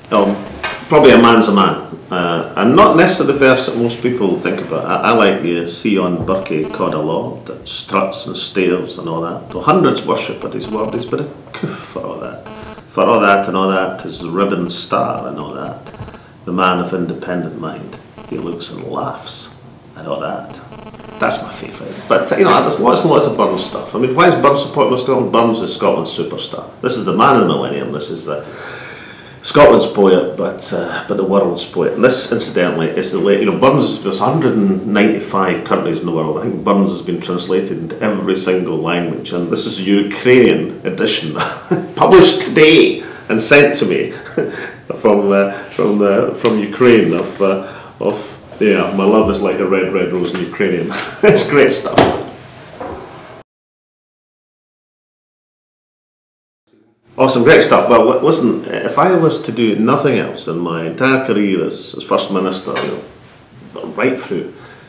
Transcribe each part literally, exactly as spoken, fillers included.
Um, probably a man's a man, uh, and not necessarily the verse that most people think about. I, I like the Sion Burke Cod of Law that struts and stares and all that. So hundreds worship at his word. He's but a coof for all that. For all that and all that, his ribbon star and all that. The man of independent mind. He looks and laughs and all that. That's my favourite. But you know, there's lots and lots of Burns stuff. I mean, why is Burns supporting Scotland? Burns is Scotland's superstar. This is the man of the millennium. This is the Scotland's poet, but uh, but the world's poet. And this, incidentally, is the way, you know, Burns, there's one hundred ninety-five countries in the world. I think Burns has been translated into every single language, and this is a Ukrainian edition, published today and sent to me from uh, from the from Ukraine of uh, of yeah, my love is like a red red rose in Ukrainian. It's great stuff. Awesome, great stuff. Well, listen, if I was to do nothing else in my entire career as, as First Minister, you know, right through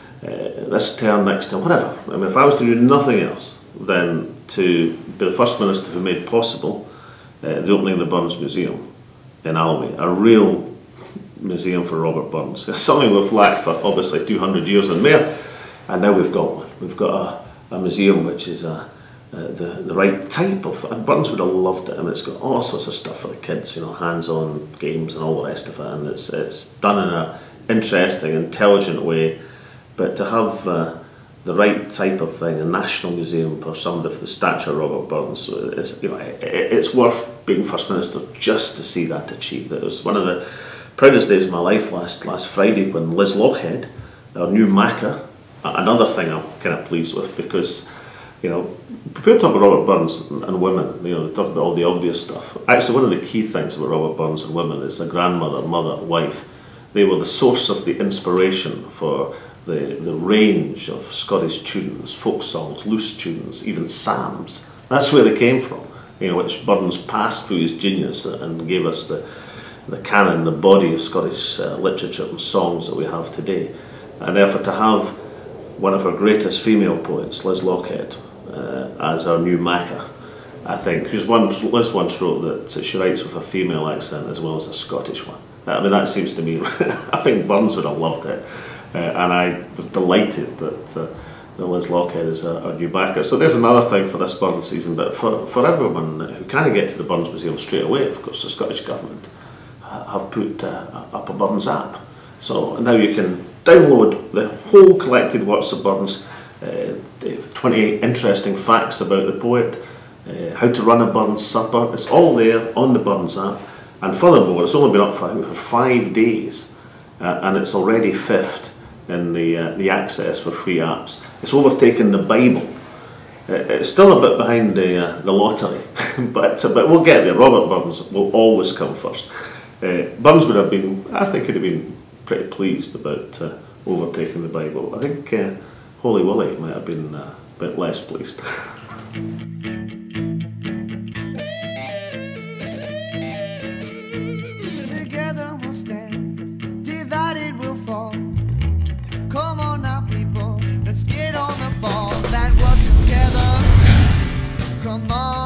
uh, this term, next term, whatever, I mean, if I was to do nothing else than to be the First Minister who made possible uh, the opening of the Burns Museum in Alnwick, a real museum for Robert Burns. It's something we've lacked for obviously two hundred years and more, and now we've got one. We've got a, a museum which is a Uh, the, the right type of, and Burns would have loved it. I mean, it's got all sorts of stuff for the kids, you know, hands-on games and all the rest of it, and it's it's done in an interesting, intelligent way. But to have uh, the right type of thing, a national museum for somebody of the stature of Robert Burns, it's, you know, it, it's worth being First Minister just to see that achieved. It was one of the proudest days of my life last last Friday when Liz Lochhead, our new Macca, another thing I'm kind of pleased with, because you know, people talk about Robert Burns and women, you know, they talk about all the obvious stuff. Actually, one of the key things about Robert Burns and women is a grandmother, mother, wife. They were the source of the inspiration for the, the range of Scottish tunes, folk songs, loose tunes, even psalms. That's where they came from, you know, which Burns passed through his genius and gave us the, the canon, the body of Scottish uh, literature and songs that we have today. And therefore to have one of our greatest female poets, Liz Lochhead, Uh, as our new Macca, I think, because Liz once wrote that she writes with a female accent as well as a Scottish one. I mean, that seems to me, I think Burns would have loved it, uh, and I was delighted that, uh, that Liz Lochhead is our, our new Macca. So there's another thing for this Burns season, but for, for everyone who can't get to the Burns Museum straight away, of course, the Scottish Government have put uh, up a Burns app. So now you can download the whole collected works of Burns, Uh, twenty-eight interesting facts about the poet, uh, how to run a Burns supper. It's all there on the Burns app, and furthermore it's only been up for, for five days uh, and it's already fifth in the, uh, the access for free apps. It's overtaken the Bible. Uh, it's still a bit behind the, uh, the lottery, but, uh, but we'll get there. Robert Burns will always come first. Uh, Burns would have been, I think he'd have been pretty pleased about uh, overtaking the Bible. I think uh, Holy Willie might have been uh, a bit less pleased. Together we'll stand, divided we'll fall. Come on now people, let's get on the ball and work together. Come on.